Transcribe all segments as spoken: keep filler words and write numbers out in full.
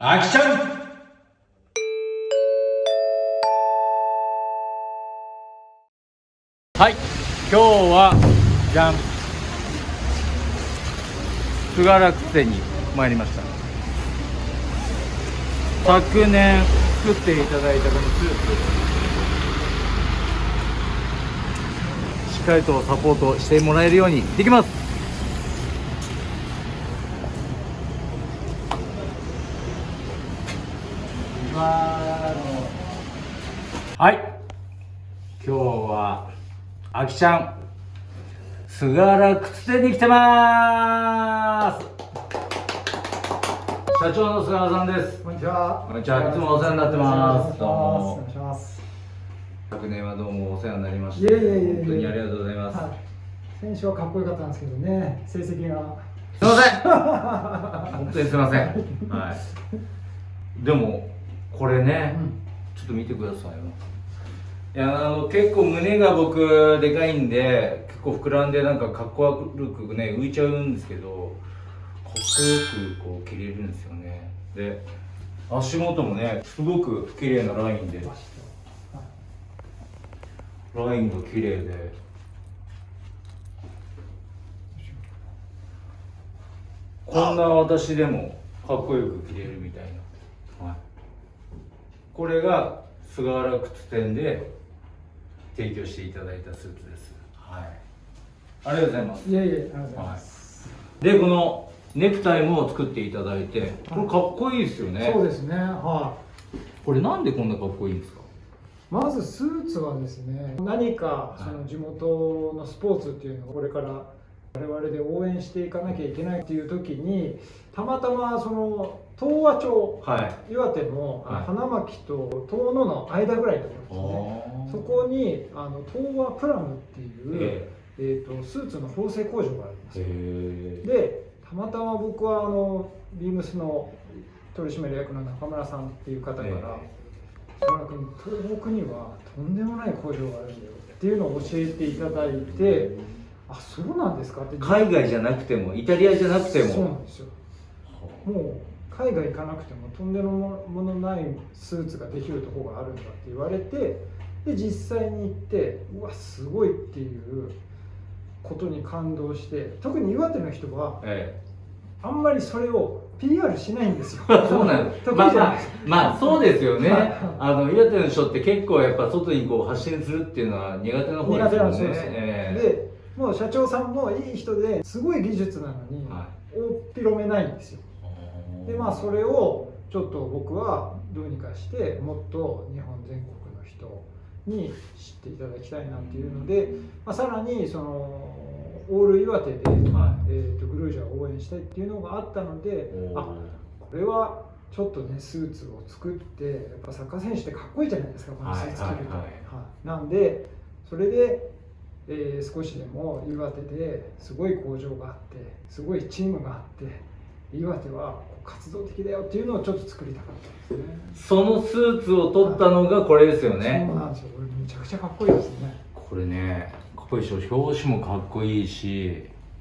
あきちゃん。はい、今日はじゃん、津軽くせに参りました。昨年作っていただいたこのスープ、しっかりとサポートしてもらえるようにできます。はい、今日はあきちゃん菅原靴店に来てまーす。社長の菅原さんです。 こんにちは。 こんにちは。いつもお世話になってます。どうも。 お願いします。 昨年はどうもお世話になりました。 いえいえいえいえ、 本当にありがとうございます。はい、 選手はかっこよかったんですけどね、成績が。 すいません。本当にすいません。はい。でもこれね、うん、ちょっと見てくださいよ。いや、あの結構胸が僕でかいんで、結構膨らんでなんかかっこ悪くね浮いちゃうんですけど、かっこよくこう着れるんですよね。で、足元もねすごく綺麗なラインで、ラインが綺麗で、こんな私でもかっこよく着れるみたいな。はい、これが菅原靴店で提供していただいたスーツです。はい。ありがとうございます。 いえいえ、ありがとうございます。 はい、で、このネクタイも作っていただいて、これかっこいいですよね。 そうですね。はい。 これなんでこんなかっこいいんですか。 まずスーツはですね、何かその地元のスポーツっていうのをこれから我々で応援していかなきゃいけないっていう時に、たまたまその東和町、はい、岩手の花巻と遠野の間ぐらいのところですね。そこにあの東和プラムっていう、えー、とスーツの縫製工場があります。で、たまたま僕はあのビームスの取締役の中村さんっていう方から、菅原君、東北にはとんでもない工場があるんだよっていうのを教えていただいて、あ、そうなんですかって。 海外じゃなくてもイタリアじゃなくても。 そうなんですよ。もう海外行かなくてもとんでものないスーツができるところがあるんだって言われて、で実際に行って、うわすごいっていうことに感動して、特に岩手の人は、ええ、あんまりそれを ピーアール しないんですよ。 そうなんです。まあまあ、まあそうですよね。あの岩手の人って結構やっぱ外にこう発信するっていうのは苦手な方ですよね。苦手なんですよ。ええ、でもう社長さんもいい人ですごい技術なのに、はい、大っ広めないんですよ。でまあそれをちょっと僕はどうにかしてもっと日本全国の人に知っていただきたいなっていうので、まあ、さらにそのオール岩手で、はい、えーとグルージャを応援したいっていうのがあったので、あ、これはちょっとねスーツを作って、やっぱサッカー選手ってかっこいいじゃないですか、このスーツ着ると。なんでそれで、えー、少しでも岩手ですごい工場があってすごいチームがあって、岩手は活動的だよっていうのをちょっと作りたかったんですね。 そのスーツを取ったのがこれですよね。 そうなんですよ。これめちゃくちゃかっこいいですね。 これね、かっこいいでしょ。表紙もかっこいいし、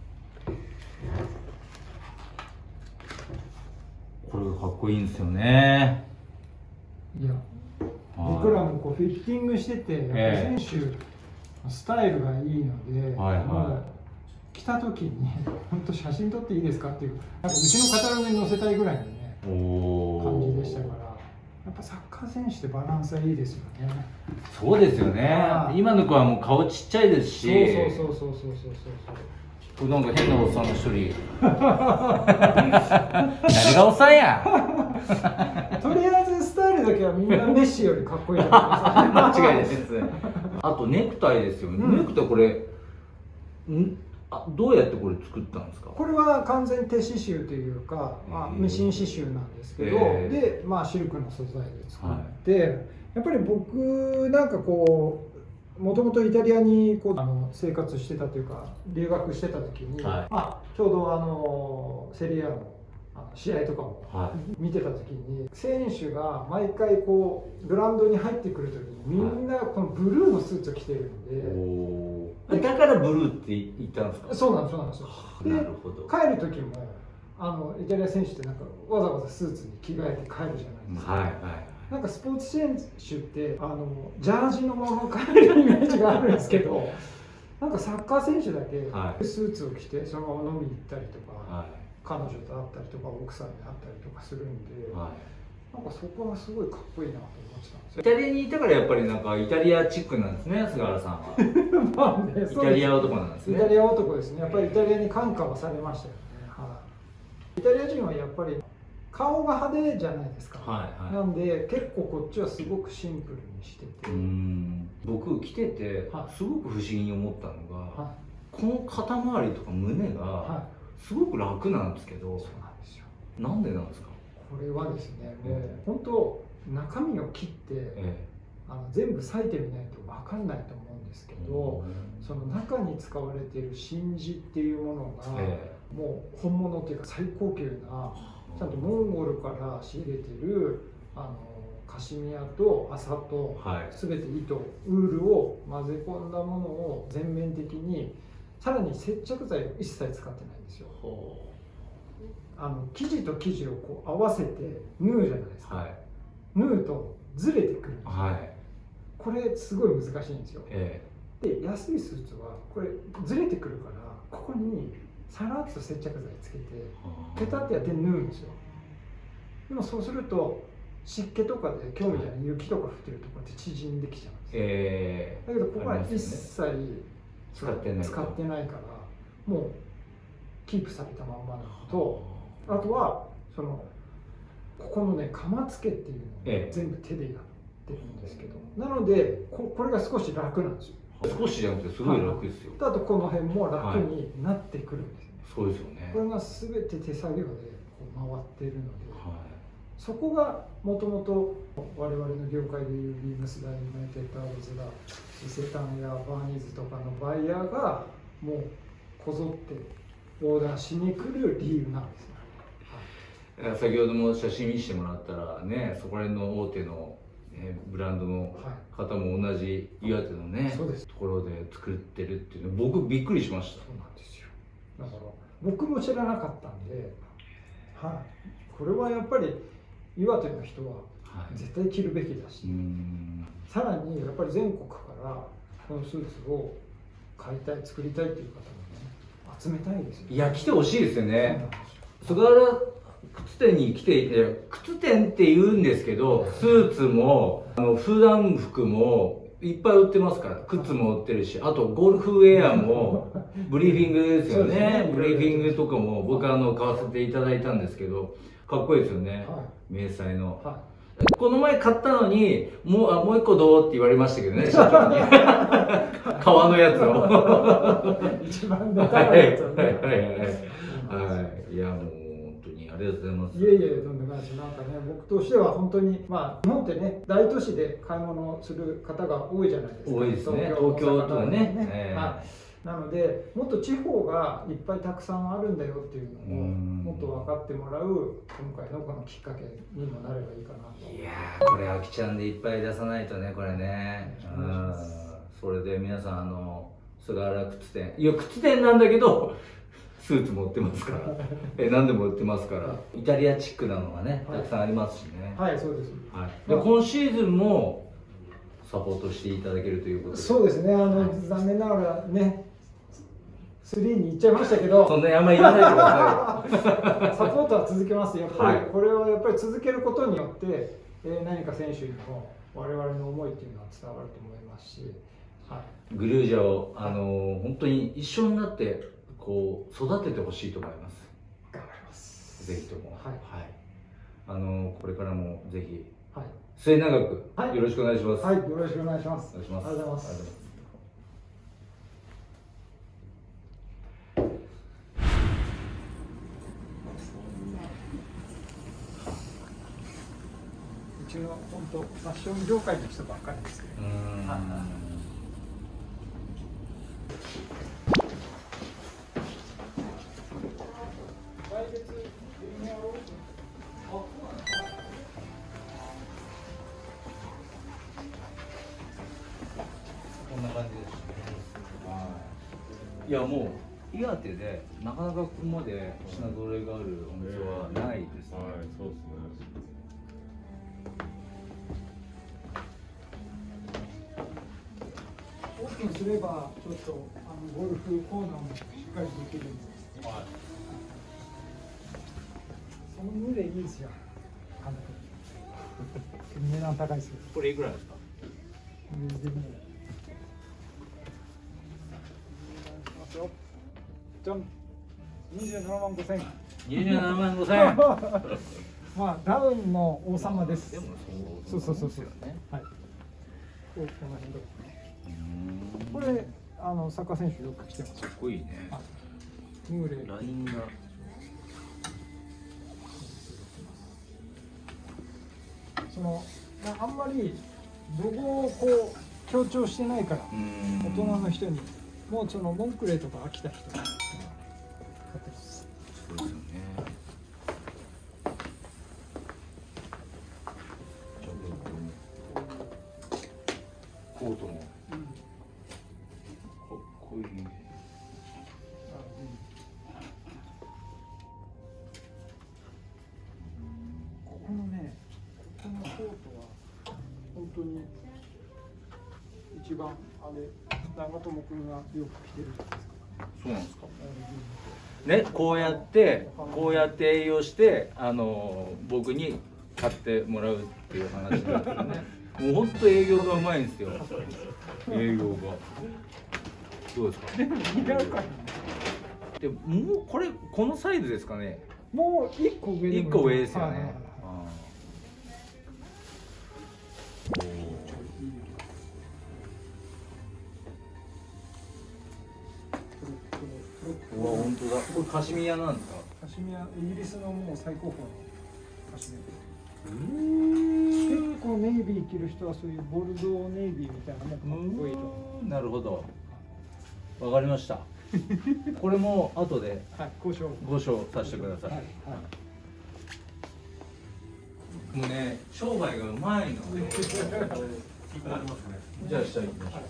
これがかっこいいんですよね。 いや、僕らもこうフィッティングしてて、やっぱ選手のスタイルがいいので、はいはい、来た時に本当写真撮っていいですかっていう、なんかうちのカタログに載せたいぐらいのね感じでしたから、やっぱサッカー選手ってバランスがいいですよね。 そうですよね。今の子はもう顔ちっちゃいですし、 そうそうそうそうそうそうそう。なんか変なおっさんの一人誰がおっさんやとりあえずスタイルだけはみんなメッシよりかっこいいと思います。 間違いないです。あとネクタイですよね。うん、ネクタイこれんあどうやってこれ作ったんですか。 これは完全に手刺繍というか、まあ、ミシン刺繍なんですけど、えー、で、まあ、シルクの素材で作って、はい、やっぱり僕なんかこうもともとイタリアにこうあの生活してたというか留学してた時に、はい、まあ、ちょうどあのセリアの試合とかも見てた時に、はい、選手が毎回こうグラウンドに入ってくる時にみんなこのブルーのスーツを着てるんで、 はい、だからブルーって言ったんですか。 そうなんです、そうなんですよ。で、帰る時もあのイタリア選手ってなんかわざわざスーツに着替えて帰るじゃないですか。 はいはい。 なんかスポーツ選手ってあのジャージのまま帰るイメージがあるんですけど、なんかサッカー選手だけスーツを着てそのまま飲みに行ったりとか、はい、彼女と会ったりとか奥さんに会ったりとかするんで、はい、なんかそこはすごいかっこいいなと思ってたんですよ。 イタリアにいたからやっぱりなんかイタリアチックなんですね、菅原さんは。まあね、イタリア男なんですね。 イタリア男ですね。やっぱりイタリアに感化はされましたよね。はい、イタリア人はやっぱり顔が派手じゃないですか。はいはい、なんで結構こっちはすごくシンプルにしてて、うん、僕来ててすごく不思議に思ったのが、はい、この肩周りとか胸がすごく楽なんですけど、はい、そうなんですよ。なんでなんですか？ これはですね、もう本当中身を切って、ええ、あの全部裂いてみないと分かんないと思うんですけど、うん、その中に使われている真珠っていうものが、ええ、もう本物っていうか最高級なちゃんとモンゴルから仕入れてるあのカシミヤと麻と全て糸、ウールを混ぜ込んだものを全面的に、さらに接着剤を一切使ってないんですよ。あの生地と生地をこう合わせて縫うじゃないですか、はい、縫うとずれてくるんですよ、はい、これすごい難しいんですよ、ええ、で安いスーツはこれずれてくるからここにさらっと接着剤つけてペタってやって縫うんですよ。でもそうすると湿気とかで今日みたいに雪とか降ってるところって縮んできちゃうんですよ、えー、だけどここは一切使ってない使ってないからもうキープされたまんまなのと、あとはそのここのね鎌付けっていうのを全部手でやってるんですけど、えー、なので こ, これが少し楽なんですよ。 少しじゃなくてすごい楽ですよ。 あとこの辺も楽になってくるんですね、 はい、そうですよね。 これが全て手作業でこう回っているので、はい、そこがもともと我々の業界でいうビームスダイ、ユナイテッドアローズだ、伊勢丹やバーニーズとかのバイヤーがもうこぞってオーダーしに来る理由なんですね。はい、 先ほども写真見せてもらったらね、そこら辺の大手のブランドの方も同じ岩手のね、はい、ところで作ってるっていうの僕びっくりしました。 そうなんですよ。だから僕も知らなかったんで、はい、これはやっぱり岩手の人は絶対着るべきだし、はい、さらにやっぱり全国からこのスーツを買いたい作りたいっていう方もね集めたいですよね。 いや来てほしいですよね。菅原靴店に来ていて、靴店って言うんですけど、スーツもあの普段服もいっぱい売ってますから、靴も売ってるし、あとゴルフウェアもブリーフィングですよね。ね、ブリーフィングとかも僕あの買わせていただいたんですけど、かっこいいですよね、はい、迷彩の、はい、この前買ったのにもうあもう一個どうって言われましたけどね、社長に革のやつを一番ネタなやつをね。 はい、いやもうありがとうございます。 いえいえ、とんでもないです。なんかね、僕としては本当に、まあ、日本ってね、大都市で買い物する方が多いじゃないですか。 多いですね、東京とかね。ねえーはい、なので、もっと地方がいっぱいたくさんあるんだよっていうのを、もっと分かってもらう、今回のこのきっかけにもなればいいかなと。 いやー、これ、あきちゃんでいっぱい出さないとね、これね。うん、それで皆さん、あの、菅原靴店、いや、靴店なんだけど、スーツも売ってますからえ何でも売ってますから、イタリアチックなのがね、たくさんありますしね。 はい、はい、そうです、 はい、で今シーズンもサポートしていただけるということで。 そうですね、あの、はい、残念ながらねスリーに行っちゃいましたけど、 そんなにあんまり言わないでくださいサポートは続けます。やっぱり、はい、これをやっぱり続けることによって、えー、何か選手にも我々の思いっていうのは伝わると思いますし、 はい、グルージャをあの本当に一緒になってこう育ててほしいと思います。 頑張ります。 ぜひとも。はい。はい、あのこれからもぜひ、 はい、 末永くよろしくお願いします。 はい、よろしくお願いします。 お願いします。 ありがとうございます。うちの本当ファッション業界の人ばっかりですけど。うん。 こんな感じですね。いやもう岩手でなかなかここまで品揃えがあるお店はないですね。 はい、そうですね。 オープンすればちょっとあのゴルフコーナーもしっかりできるんで、 はい。 その上でいいですよ。あの値段高いですけど。 これいくらですか？ でもますよ。じゃん。二十七万五千。 にじゅうななまんごせんえん。 まあダウンの王様です。 でもそうそうそうそう。 ね。 はい。こうこの辺とかね。これあのサッカー選手よく着てます。 かっこいいね。 ムーレ。 ラインが。 そのあんまりロゴをこう強調してないから大人の人にもうそのモンクレーとか飽きた人が買ってます。 そうですよね。じゃあコートもかっこいい。 ここのね、このコートは本当に一番あれ長友君がよく着てるじゃないですか。 そうなんですか。ね、こうやってこうやって営業してあの僕に買ってもらうっていう話なんですよね。もう本当営業がうまいんですよ。営業が。どうですか。 似合うか。 でもうこれこのサイズですかね。 もう一個上でも。 一個上ですよね。 はいはいはい。 うわ、本当だ。これカシミヤなんですか。 カシミヤ、イギリスのもう最高峰のカシミヤ。結構ネイビー着る人はそういうボルドーネイビーみたいなのもかっこいいと思なるほど。わかりました。これも後でう。はい、交渉。 ご賞させてください。 はい、はい。 もうね、商売がうまいの。じゃあ下行きましょう。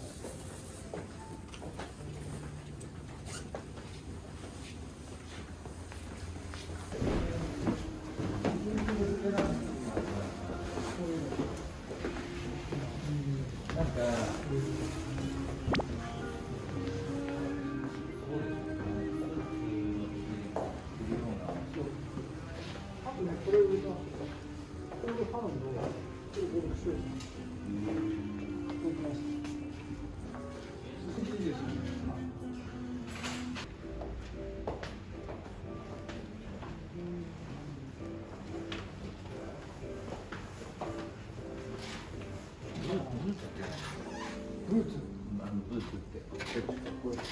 なんか。 あとね、これ上が。これハンド。これゴルフシューズ。動きます。いいですね。ブーツ。 あのブーツって結構かっこいい。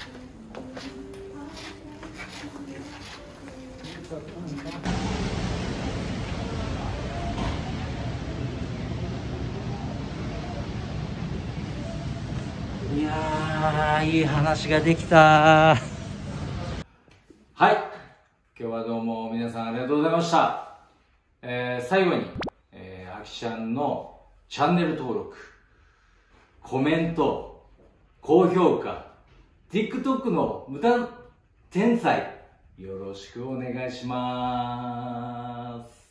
いやー、いい話ができた。はい、今日はどうも皆さんありがとうございました。えー、最後に、えー、あきちゃんのチャンネル登録、コメント、高評価、TikTok の無断転載、よろしくお願いします。